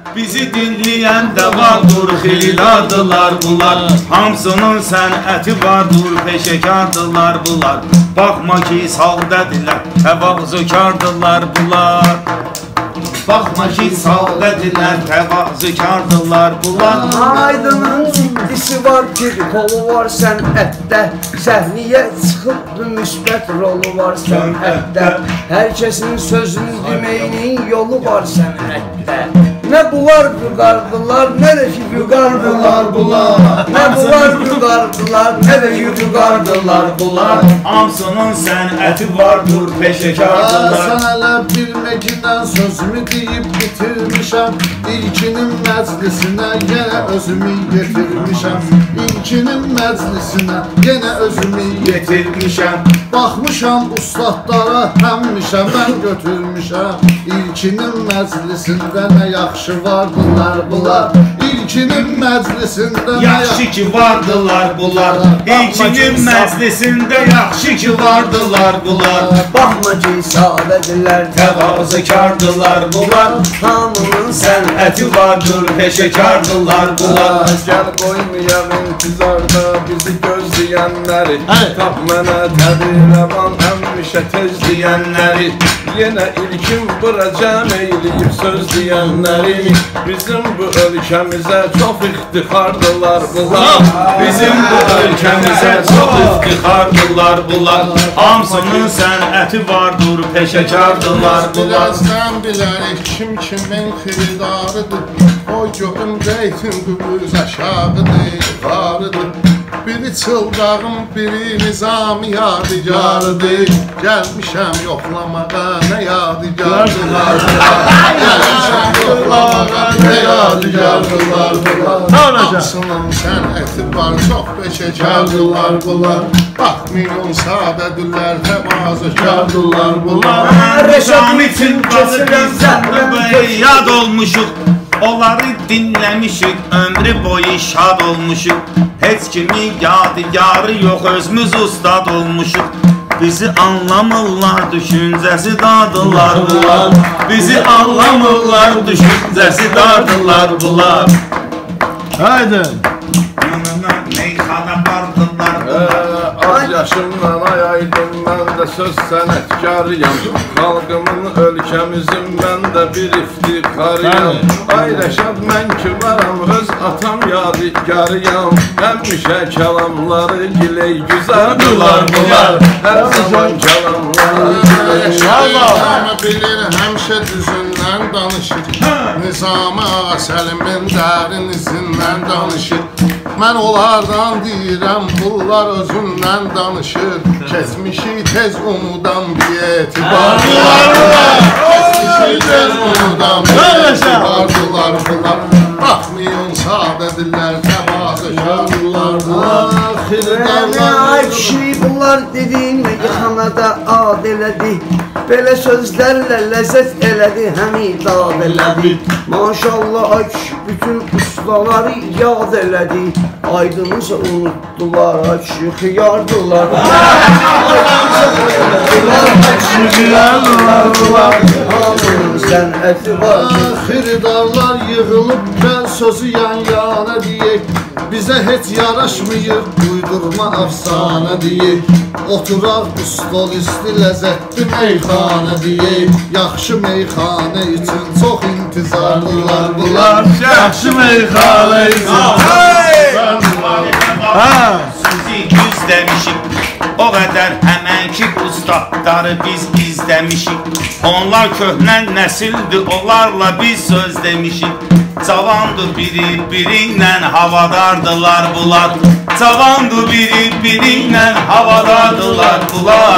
Bizi dinləyən də vardır, xeyladılar bunlar. Hamsının sənəti vardır, peşəkardırlar bunlar. Baxma ki, saldədirlər, təvazökardırlar bunlar. Baxma ki, saldədirlər, təvazökardırlar bunlar. Aydının ciddisi var, bir kolu var sənətdə. Səhniyə çıxıb müsbət rolu var sənətdə. Hər kəsin sözünü deməyinin yolu var sənətdə. Ne bular vüqardılar, ne de ki vüqardılar bunlar. Ne bular vüqardılar, ne de ki vüqardılar bunlar. Hamsının sənəti vardır, peşəkardırlar. Sən hələ bilməgindən sözümü deyib bitirmişəm. İlkinin məclisinə yenə özümü yetirmişəm. İlkinin məclisinə yenə özümü yetirmişəm. Baxmışam ustadlara həmişə mən götürmüşəm. İlkinin məclisində nə yaxşı vardılar bunlar. İlkinin məclisində yaxşı ki vardılar bunlar. İlkinin məclisində yaxşı ki vardılar bunlar. Baxma ki sadədirlər, təvazökardılar bunlar. Hamının sənəti vardır, peşəkardırlar bunlar. Gəl qoymayaq intizarda bizi gözləyənləri. Tap mənə təbirəvan həmişə tez deyənləri. Yenə ilkin bura cəm eyləyib söz deyənləri. Bizim bu ölkəmizə çox iftixardılar bunlar. Bizim bu ölkəmizə çox iftixardılar bunlar. Hamsının sənəti vardır, peşəkardırlar bunlar. Biləzdən bilərik kim kimin xiridarıdır. O görüm reytin qübüz aşağıdır, yuxarıdır. Biri çıldağım, biri nizami yadigarıdır. Gəlmişəm yoxlamağa nə yadigardılar. Gəlmişəm yoxlamağa nə yadigardılar bunlar. Hamsının sənəti var, çox peşəkardılar bunlar. Baxmayın sadədirlər, təvazökardılar bunlar. Rəşam için basırım sənə yad olmuşuq. Onları dinləmişik, ömrü boyu şad olmuşuq. Heç kimi yadigarı yox, özümüz ustad olmuşuq. Bizi anlamırlar, düşüncəsi dardılar bunlar. Bizi anlamırlar, düşüncəsi dardılar bunlar. Haydi. Yanına meyxana bardılar bunlar. Az yaşımdan ayaydım, mən də söz sənətkarıyam. Xalqımın, ölkəmizin mən də bir iftixarıyam. Ay Rəşad, mən ki varam, öz atam yadigarıyam. Həmişə kəlamları giley güzardılar bunlar. Hər zaman kəlamları giley güzardılar. Bilir, həmişə düzündən danışır. Nizami Əsəlimin dərin izindən danışır. Mən onlardan deyirəm, bunlar özündən danışır. Kesmişi tez unudan bir etibardılar bunlar. Kesmişi tez unudan bir etibardılar bunlar. Baxmayın sadədirlər, təvazökardılar bunlar. Ay kişi bunlar dediyin yıxanada ad elədi. Belə sözlərlə ləzzət elədi, həmi dad elədi. Maşallah ay kişi bütün ustaları yad elədi. Aydınızı unutdular, ay kişi xiyardılar. Hamının sənəti var. Xiridarlar yığılıb gəl sözü yan-yana deyək. Bizə heç yaraşmıyır, uydurma əfsanə deyək. Oturaq bu stol üstü ləzzətli meyxanə deyək. Yaxşı meyxanə üçün çox intizarlılar bunlar. Yaxşı meyxanə üçün Sizi yüz demişik, o qədər həmənki ustadları biz izləmişik. Onlar köhnə nəsildir, onlarla biz söz demişik. Cavandır biri ilə havadardılar bunlar. Cavandır biri ilə havadardılar bunlar.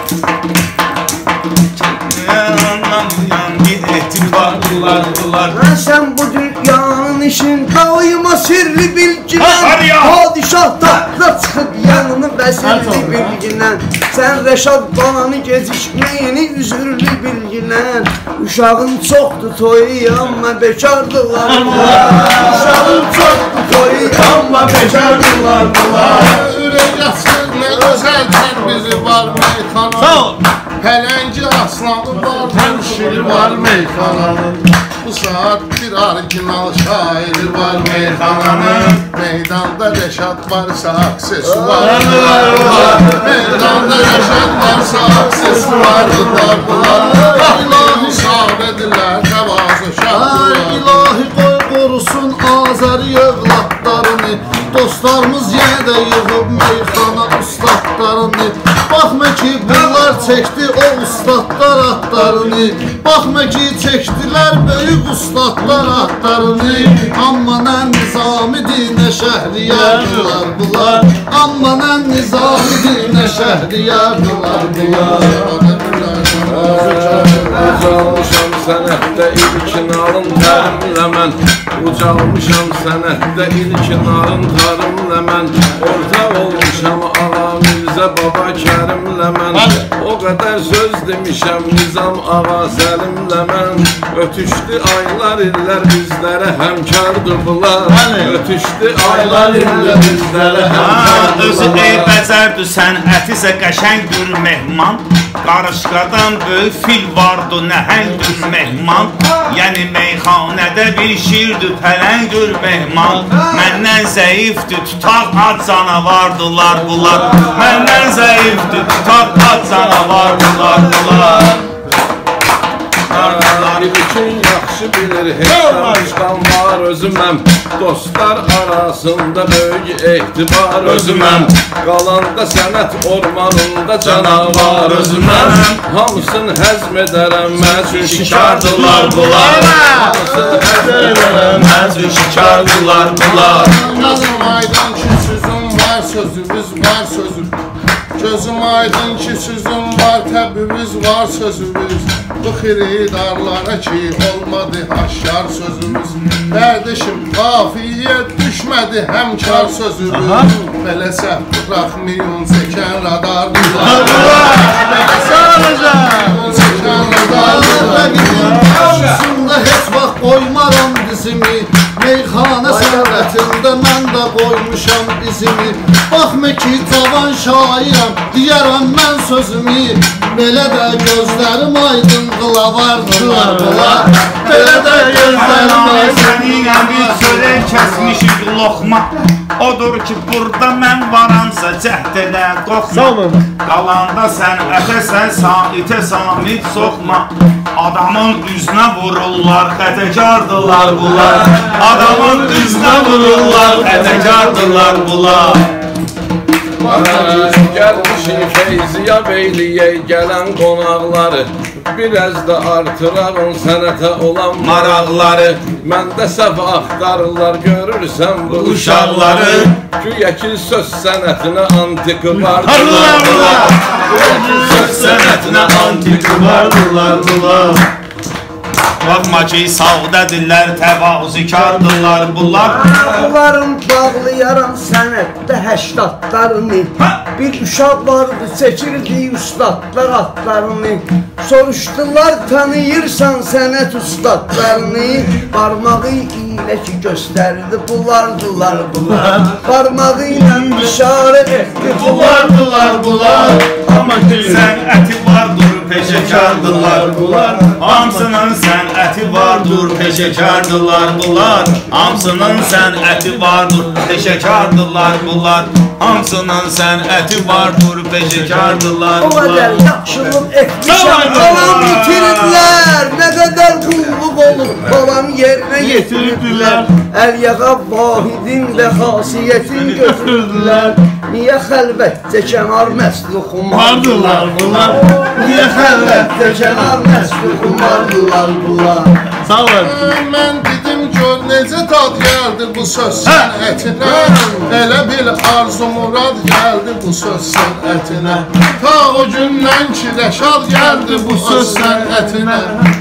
Etibardılar bunlar. Sen bu dünyanın işin daima sirli bilginen. Padişah tahtla çıxıb yanını vəzirli bilginen. Sen Rəşad bananı gecikmeyini üzürlü bilginen. Uşağın çoxdur toyu amma bekardılar bunlar. Uşağın çoxdur toyu amma bekardılar bunlar. Ürək açır, nə gözəl bizi var meyxana. Pələngi aslanı var, hemşiri var meyxananın. Bu saat bir orijinal şairi var meyxananın. Meydanda Rəşad varsa aksesuar var. Meydanda Rəşad varsa aksesuar var. İlahi sahabədirlər, təvazö şahdılar. İlahi qoy qorusun Azəri övladlarını. Dostlarımız yenə də yığıb meyxana ustadlarını. Baxma ki bunlar çəkdi o ustadlar adlarını. Baxma ki çəkdilər böyük ustadlar adlarını. Amma nə Nizamidir, nə Şəhriyardılar bunlar. Amma nə Nizamidir, nə Şəhriyardılar bunlar. Ucalmışam sənətdə ilkin alın tərimlə mən. Ucalmışam sənətdə ilkin alın tərimlə mən. Orta olmuşam ağa Mirzə Baba Kərimlə mən. O qədər söz demişəm Nizam ağa Səlimlə mən. Ötüşdü aylar illər bizlərə həmkardır bunlar. Ötüşdü aylar illər bizlərə həmkardır. Özü eybəcərdir sənətisə qəşəngdir mehman. Qarışqadan böyük fil vardı nəhəngdir mehman. Yəni meyxanədə bir şirdir pələngdir mehman. Məndən zəifdir tutaq ad canavardılar bunlar. Məndən zəifdir tutaq ad canavardılar bunlar. Bütün yaxşı bilir hesabdan var özüməm. Dostlar arasında böyük ehtibar özüməm. Qalanda sənət ormanında canavar özüməm. Hamısını həzm edərəm məzun şikardılar bunlar. Hamısını həzm edərəm məzun şikardılar bunlar. Gözüm aydın ki sözüm var, sözümüz var sözüm. Gözüm aydın ki sözüm var, təbimiz var sözümüz. Bu xiridarlara ki olmadı aşkar sözümüz. Kardeşim qafiyə düşmədi həmkar sözümüz. Belə səhv buraxmayın çəkən radardılar. Belə səhv çəkən radardılar. Qarşısında heç vaxt qoymaram dizimi. Meyxana sənətində mən də qoymuşam dizimi. Baxma ki cavan şairam, deyərəm mən sözümü. Belə də gözlərim aydın qılavardılar bunlar. Belə də gözlərim aydın. Səninlə bir çörək kəsmişik loxma. Odur ki burada mən varansa cəhd elə qorxma. Qalanda sənətə sən saitə samit soxma. Adamın üzünə vururlar, xətəkardılar bunlar. Adamın üzünə vururlar, xətəkardılar bunlar. Gəlmişik Feyziya Beyliyə gələn qonaqları. Biraz da artırağın sənətə olan maraqları. Məndə səhv axtarırlar, görürsən bu uşaqları. Güya ki söz sənətinə antik vardılar bunlar. Güya ki söz sənətinə antik vardılar bunlar. Baxma ki savdədirlər, təvazükardırlar bunlar. Bunların bağlayaram sənətdə həştatlarını. Bir uşaq vardı çəkirdi ustadlar atlarını. Soruşdular tanıyırsan sənət ustadlarını. Barmağı ilə ki göstərdi bulardılar bunlar. Barmağı ilə işarə etdi bulardılar bunlar. Amma ki sənəti vardır, peşəkardırlar bunlar. Hamısının sənəti vardır, peşəkardırlar bunlar. Hamısının sənəti vardır, peşəkardırlar bunlar. Hamısının sənəti vardır, peşəkardırlar O qədər bunlar. yaxşılıq etmişəm, balam itirdilər. Nə qədər qulluq olub, balam yerinə yetirdilər. Əl-yağa vahidin və xasiyyətin götürdülər. Niyə xəlvətdə kənar məsluxum vardılar bunlar? Niyə xəlvətdə kənar məsluxum vardılar bunlar? Sağ olun. Mən dedim gör necə dad gəldi bu söz sənətinə. Elə bil arzu murad gəldi bu söz sənətinə. Ta o gündən ki Rəşad gəldi bu söz sənətinə.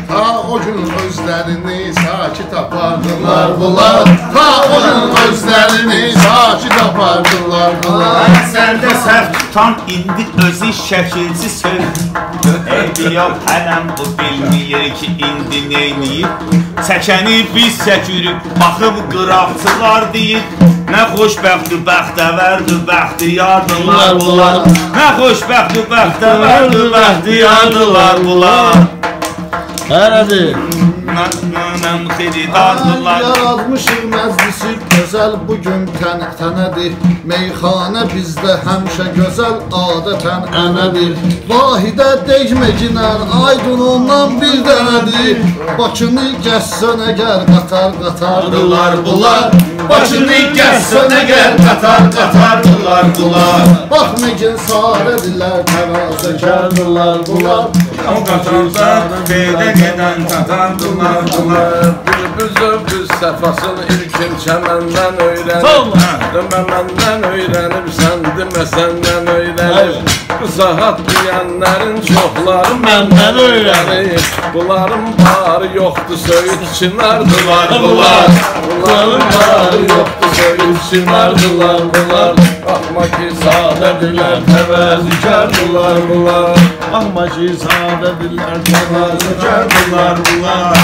Ta o gün özlərini sakit apardılar bunlar. Ta o gün özlərini sakit apardılar bunlar. Səndə səhv tutan indi özü şəkilci söz. Eydiyyab hələm bu bilməyir ki indi neyniyib. Çəkəni biz çəkürük, baxıb qıraqçılar deyir. Nə xoşbəxtü bəxtəvərdi, bəxtiyardılar bunlar. Nə xoşbəxtü bəxtəvərdi, bəxtiyardılar bunlar. Hərədir. Mən xiridardılar. Yaratmışıq məclisi gözəl, bugün tənədir. Meyxanə bizdə həmişə gözəl, adətən ənədir. Vahidə deyməginər, aydın ondan bir dənədir. Bakını gəzsən əgər qatar-qatardılar bunlar. Bakını gəzsən əgər qatar-qatardılar bunlar. Baxmıgin sarədirlər, təvazökardılar bunlar. O qatarda beydə gedən qatardılar bunlar. Bülbüz səfasını ilkin çəməndən öyrənib. Demə məndən öyrənib, sən demə səndən öyrənib. Bu saat deyənlərin çoxları məndən öyrənib. Bunların barı yoxdur, söyüd çınardılar bunlar. Bunların barı yoxdur, söyüd çınardılar bunlar. Baxma ki sadədirlər, təvəzzükardılar bunlar. Baxma ki sadədirlər, təvəzzükardılar bunlar.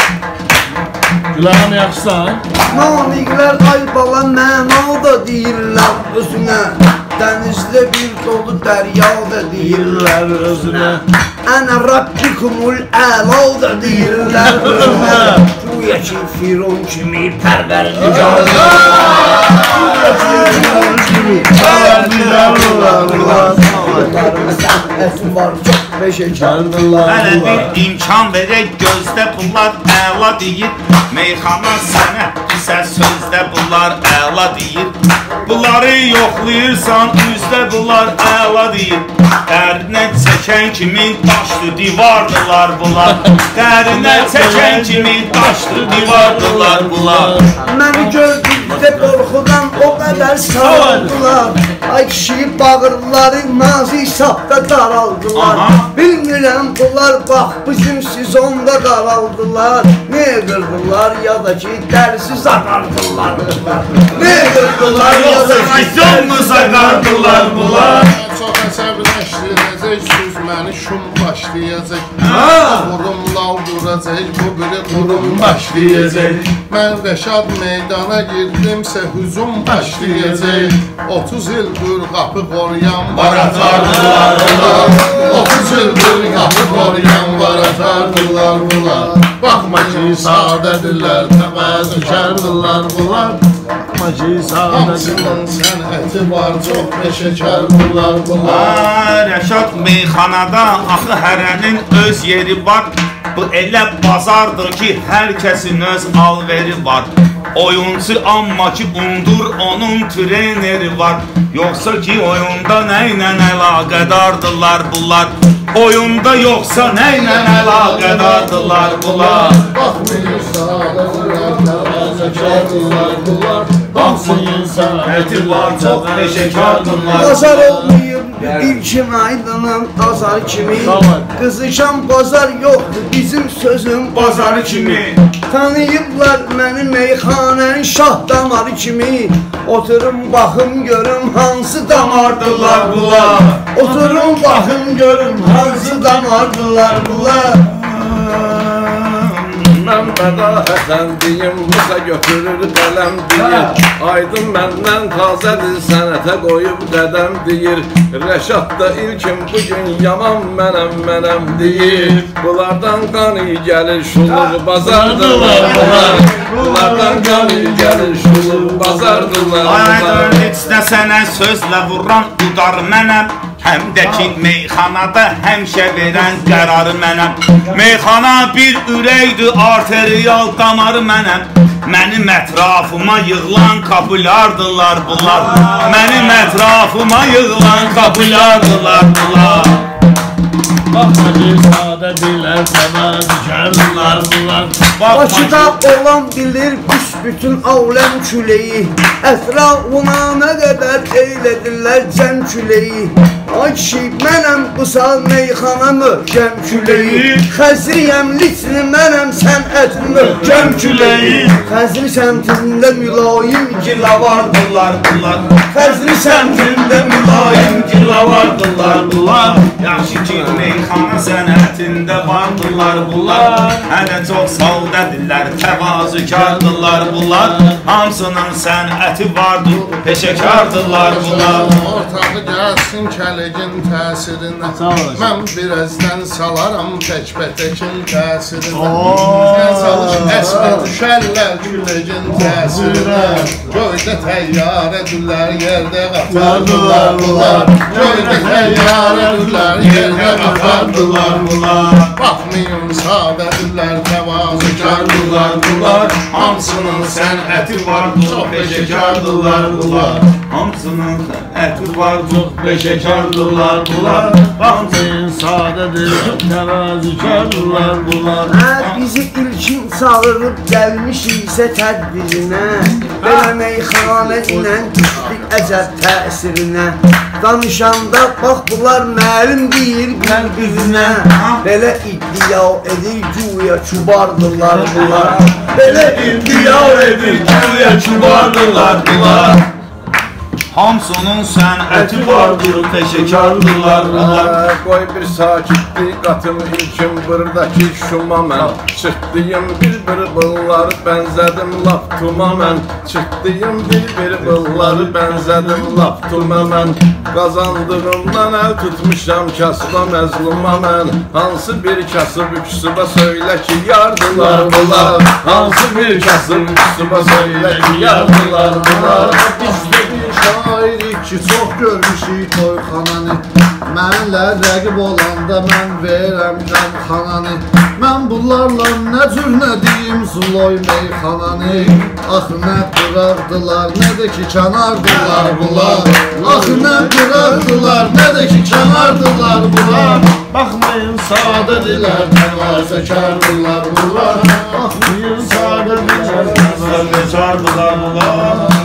Gülağım yaxşısan? Namiqlər ay bala məna da deyirlər özünə. Dənizdə bir dolu dərya da deyirlər özünə. Ənə Rabbikumul əla da deyirlər özünə. Güya ki Firon kimi pərvərdigarlar. Güya ki Firon kimi pərvərdigarlar. Sənəti var çox peşəkardırlar. Hələ bir imkan verək gözdə bunlar əla deyir. Meyxana sənətdirsə sözdə bunlar əla deyir. Bunları yoxlayırsan üzdə bunlar əla deyir. Dərinə çəkən kimi daşdı divardılar bunlar. Dərinə çəkən kimi daşdı divardılar bunlar. Məni gördükdə qorxudan o qədər saraldılar. Ay kişi bağırları nazi sahda daraldılar. Bilmirəm bunlar bax bizim sizonda qaraldılar. Ne qırdılar ya da ki dərsiz ağardılar. Ne qırdılar ya da ki Sizonmuza qardılar bunlar. Çox əsəbləşdirəcək, söz məni şum başlayacaq. Qurum lav duracaq, bu biri qurum başlayacaq. Mən Rəşad meydana girdimsə hüzum başlayacaq. 30 ildir qapı qoruyan var atardılar bunlar. 30 ildir qapı qoruyan var atardılar bunlar. Baxma ki sadədirlər, təvəzzükardılar bunlar. Hamısının sənəti var, çox peşəkardırlar bunlar. Rəşad meyxanada axı hərənin öz yeri var. Bu elə bazardır ki hər kəsin öz alveri var. Oyuncu amma ki undur onun treneri var. Yoxsa ki oyunda nə ilə əlaqədardılar bunlar. Oyunda yoxsa nə ilə əlaqədardılar bunlar. Baxmayın sadədirlər, təvəzzükardılar bunlar. Hamısının sənəti var, çox peşəkardırlar. Bazar olmayıb ilkin aydınım azar kimi. Qızışan bazar yoxdur bizim sözüm bazarı kimi. Tanıyıblar məni meyxanənin şah damarı kimi. Oturum baxım görüm hansı damardılar bunlar. Oturum baxım görüm hansı damardılar bunlar. Mən bədahətən deyim, Musa götürür qələm deyir. Aydın məndən tazədir, sənətə qoyub qədəm deyir. Rəşad da ilkin bugün yaman mənəm deyir. Bunlardan qanı gəlir şulur bazardılar bunlar. Bunlardan qanı gəlir şulur bazardılar bunlar. Aydın heç də sənə sözlə vuran udar mənəm. Həm də ki meyxanada həmişə verən qərarı mənəm. Meyxana bir ürəkdir, arteriyal damarı mənəm. Mənim ətrafıma yığılan kapılardılar bunlar. Mənim ətrafıma yığılan kapılardılar bunlar. Baxma ki sadədirlər, təvəzzükardılar bunlar. Bakıda olan bilir büsbütün aləm küleyi. Ətrafına nə qədər eylədirlər cəm küleyi. Ay kişi mənəm qısal meyxana möhkəm küləyi Xəzriyəm litni mənəm sənətin möhkəm küləyi Xəzri səmtində mülayim gilavardılar bunlar Xəzri səmtində mülayim gilavardılar bunlar Yaxşı ki meyxana sənətində vardılar bunlar Hələ çox saldədirlər, təvazükardırlar bunlar Hamsının sənəti vardır, peşəkardırlar bunlar Ortağı gəlsin kəligin təsirinə Mən birazdan salaram təkbətəkin təsirinə Sən çalış əsmə düşərlər küligin təsirinə Göydə təyyarədirlər, yerdə qatardılar bunlar Göydə təyyarədirlər, yerdə qatardılar bunlar Baxmayın sadədirlər, təvazükardırlar bunlar Hamsının sənəti vardır, çox peşəkardırlar bunlar Hamsının sənəti vardır, peşəkardırlar bunlar Hamsının sadədir, təvazükardırlar bunlar Bizi ilkin çağırıb gəlmişiksə tədbirinə Belə meyxanə ilə düşdük əcəb təsirinə Danışanda bax bunlar məlim deyir qəlbinə Belə iddia edir güya çubardırlar bunlar Belə iddia edir güya çubardırlar bunlar Hamsının sənəti vardır, peşəkardırlar bunlar Qoy bir sakitlik qatım ilkim buradakı şuma mən Çıxdıyım bir bılları bənzədim lap tuma mən Çıxdıyım bir bılları bənzədim lap tuma mən Qazandığımdan əl tutmuşam kasıba məzluma mən Hansı bir kasıb üksüba söylə ki yardılar bunlar Hansı bir kasıb üksüba söylə ki yardılar bunlar Bizdə bir şairik ki, çox görmüşük toyxananı Mənlə rəqib olanda mən verəm qəmxananı Mən bunlarla nə cür nə deyim Zuloy meyxananı Axı nə qıraqdılar, nə də ki kənardılar bunlar Axı nə qıraqdılar, nə də ki kənardılar bunlar Baxmayın sadədirlər, təvazəkardırlar bunlar Baxmayın sadədirlər, Peşəkardırlar bunlar